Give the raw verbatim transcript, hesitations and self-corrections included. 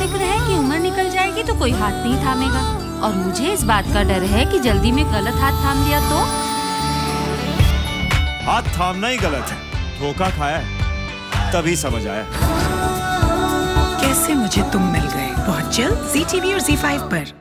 फिक्र है कि उम्र निकल जाएगी तो कोई हाथ नहीं थामेगा, और मुझे इस बात का डर है कि जल्दी में गलत हाथ थाम लिया तो। हाथ थामना ही गलत है, धोखा खाया है, तभी समझ आया। कैसे मुझे तुम मिल गए, बहुत जल्द ज़ी टीवी और ज़ी फाइव पर।